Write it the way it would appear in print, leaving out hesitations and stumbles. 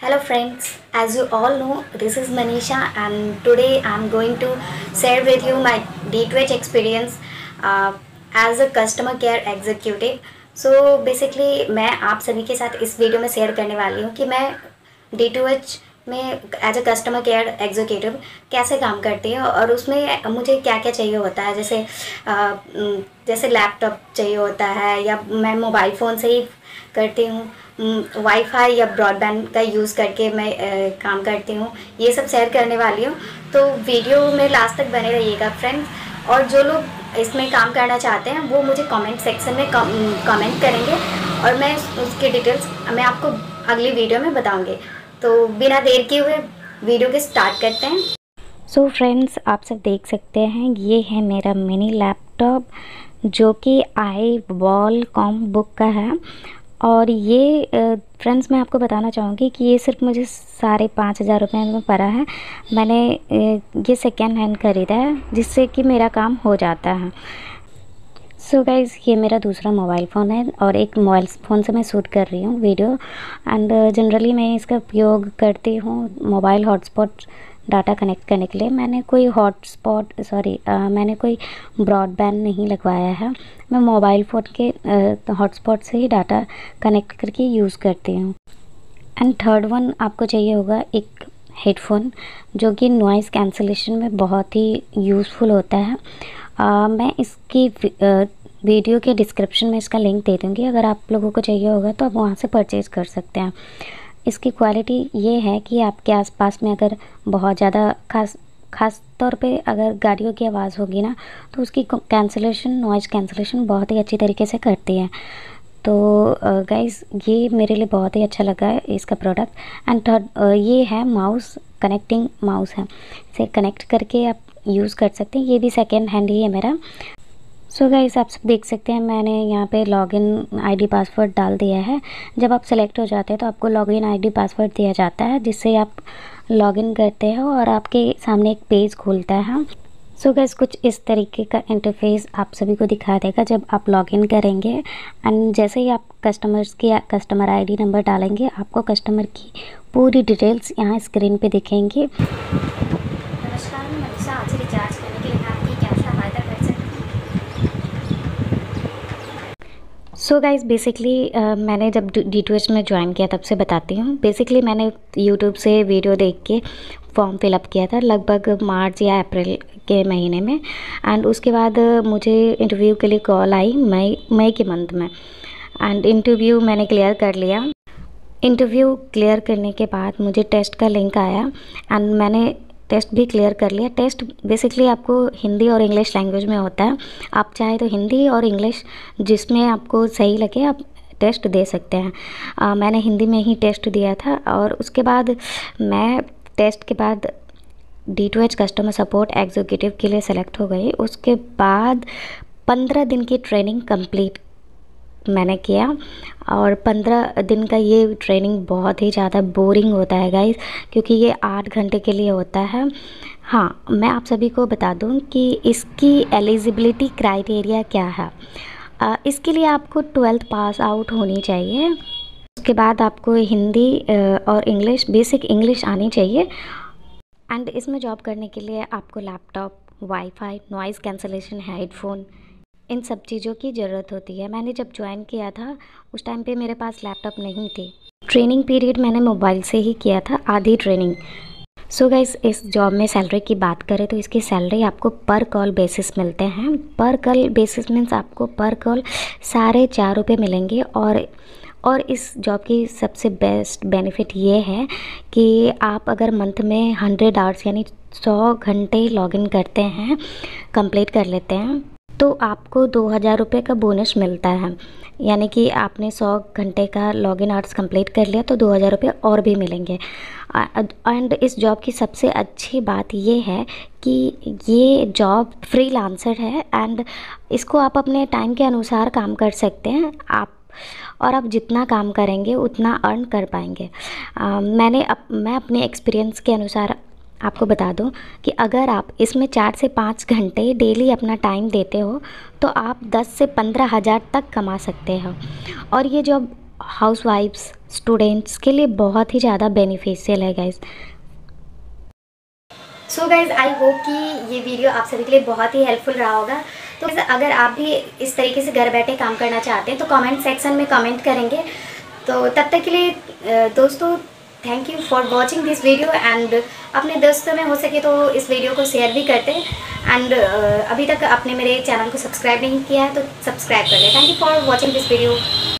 Hello friends, as you all know, this is Manisha and today I'm going to share with you my D2H experience as a customer care executive. So basically मैं आप सभी के साथ इस video में share करने वाली हूँ कि मैं D2H में as a customer care executive कैसे काम करती है और उसमें मुझे क्या क्या चाहिए होता है। जैसे लैपटॉप चाहिए होता है या मैं मोबाइल फ़ोन से ही करती हूँ, वाईफाई या ब्रॉडबैंड का यूज़ करके मैं काम करती हूँ। ये सब शेयर करने वाली हूँ, तो वीडियो में लास्ट तक बने रहिएगा फ्रेंड्स। और जो लोग इसमें काम करना चाहते हैं वो मुझे कमेंट सेक्शन में कमेंट करेंगे और मैं उसकी डिटेल्स मैं आपको अगली वीडियो में बताऊँगी। तो बिना देर किए हुए वीडियो के स्टार्ट करते हैं। सो फ्रेंड्स, आप सब देख सकते हैं ये है मेरा मिनी लैपटॉप जो कि आई वॉल कॉम बुक का है। और ये फ्रेंड्स मैं आपको बताना चाहूँगी कि ये सिर्फ मुझे 5,500 रुपये में पड़ा है। मैंने ये सेकेंड हैंड ख़रीदा है जिससे कि मेरा काम हो जाता है। सो गाइज़, ये मेरा दूसरा मोबाइल फ़ोन है और एक मोबाइल फ़ोन से मैं शूट कर रही हूँ वीडियो। एंड जनरली मैं इसका उपयोग करती हूँ मोबाइल हॉटस्पॉट डाटा कनेक्ट करने के लिए। मैंने कोई मैंने कोई ब्रॉडबैंड नहीं लगवाया है। मैं मोबाइल फ़ोन के हॉटस्पॉट से ही डाटा कनेक्ट करके यूज़ करती हूँ। एंड थर्ड वन आपको चाहिए होगा एक हेडफोन जो कि नॉइज़ कैंसलेशन में बहुत ही यूज़फुल होता है। मैं इसकी वीडियो के डिस्क्रिप्शन में इसका लिंक दे दूँगी। अगर आप लोगों को चाहिए होगा तो आप वहाँ से परचेज़ कर सकते हैं। इसकी क्वालिटी ये है कि आपके आसपास में अगर बहुत ज़्यादा ख़ास तौर पे अगर गाड़ियों की आवाज़ होगी ना, तो उसकी नॉइज़ कैंसलेशन बहुत ही अच्छी तरीके से करती है। तो गाइज़, ये मेरे लिए बहुत ही अच्छा लगा है इसका प्रोडक्ट। एंड थर्ड ये है माउस, कनेक्टिंग माउस है। इसे कनेक्ट करके आप यूज़ कर सकते हैं। ये भी सेकेंड हैंड ही है मेरा। सो गाइस, आप सब देख सकते हैं मैंने यहाँ पे लॉगिन आईडी पासवर्ड डाल दिया है। जब आप सेलेक्ट हो जाते हैं तो आपको लॉगिन आईडी पासवर्ड दिया जाता है जिससे आप लॉगिन करते हो और आपके सामने एक पेज खुलता है। सो गाइस, कुछ इस तरीके का इंटरफेस आप सभी को दिखा देगा जब आप लॉगिन करेंगे। एंड जैसे ही आप कस्टमर आईडी नंबर डालेंगे, आपको कस्टमर की पूरी डिटेल्स यहाँ स्क्रीन पे दिखेंगी। नमस्कार, मैं मनीषा। आज रिचार्ज करने के लिए मैं आपकी क्या सहायता कर सकती हूँ? सो गाइज़, बेसिकली मैंने जब D2H में ज्वाइन किया तब से बताती हूँ। बेसिकली मैंने यूट्यूब से वीडियो देख के फॉर्म फिलअप किया था लगभग मार्च या अप्रैल के महीने में। एंड उसके बाद मुझे इंटरव्यू के लिए कॉल आई मई के मंथ में। एंड इंटरव्यू मैंने क्लियर कर लिया। इंटरव्यू क्लियर करने के बाद मुझे टेस्ट का लिंक आया एंड मैंने टेस्ट भी क्लियर कर लिया। टेस्ट बेसिकली आपको हिंदी और इंग्लिश लैंग्वेज में होता है। आप चाहे तो हिंदी और इंग्लिश जिसमें आपको सही लगे आप टेस्ट दे सकते हैं। मैंने हिंदी में ही टेस्ट दिया था और उसके बाद मैं टेस्ट के बाद D2H कस्टमर सपोर्ट एग्जीक्यूटिव के लिए सेलेक्ट हो गई। उसके बाद 15 दिन की ट्रेनिंग कंप्लीट मैंने किया और 15 दिन का ये ट्रेनिंग बहुत ही ज़्यादा बोरिंग होता है गाइस, क्योंकि ये 8 घंटे के लिए होता है। हाँ, मैं आप सभी को बता दूं कि इसकी एलिजिबिलिटी क्राइटेरिया क्या है। इसके लिए आपको 12th पास आउट होनी चाहिए। उसके बाद आपको हिंदी और इंग्लिश, बेसिक इंग्लिश आनी चाहिए। एंड इसमें जॉब करने के लिए आपको laptop, wifi, noise cancellation, headphone, इन सब चीज़ों की ज़रूरत होती है। मैंने जब ज्वाइन किया था उस टाइम पे मेरे पास लैपटॉप नहीं थी। ट्रेनिंग पीरियड मैंने मोबाइल से ही किया था, आधी ट्रेनिंग। सो गाइस, इस जॉब में सैलरी की बात करें तो इसकी सैलरी आपको पर कॉल बेसिस मिलते हैं। पर कॉल बेसिस मीन्स आपको पर कॉल 4.5 रुपये मिलेंगे। और इस जॉब की सबसे बेस्ट बेनिफिट ये है कि आप अगर मंथ में 100 आवर्स यानी 100 घंटे लॉगिन करते हैं, कंप्लीट कर लेते हैं, तो आपको 2,000 रुपये का बोनस मिलता है। यानी कि आपने 100 घंटे का लॉगिन आवर्स कंप्लीट कर लिया तो 2,000 रुपये और भी मिलेंगे। एंड इस जॉब की सबसे अच्छी बात ये है कि ये जॉब फ्रीलांसर है एंड इसको आप अपने टाइम के अनुसार काम कर सकते हैं। आप जितना काम करेंगे उतना अर्न कर पाएंगे। मैं अपने एक्सपीरियंस के अनुसार आपको बता दूं कि अगर आप इसमें 4 से 5 घंटे डेली अपना टाइम देते हो तो आप 10 से 15 हज़ार तक कमा सकते हो। और ये जॉब हाउसवाइफ्स, स्टूडेंट्स के लिए बहुत ही ज़्यादा बेनिफिशियल है guys. So guys I hope कि ये वीडियो आप सभी के लिए बहुत ही हेल्पफुल रहा होगा। तो अगर आप भी इस तरीके से घर बैठे काम करना चाहते हैं तो कमेंट सेक्शन में कमेंट करेंगे। तो तब तक के लिए दोस्तों, thank you for watching this video and अपने दोस्तों में हो सके तो इस वीडियो को शेयर भी करते हैं। एंड अभी तक आपने मेरे चैनल को सब्सक्राइब नहीं किया है तो सब्सक्राइब कर लें। Thank you for watching this video.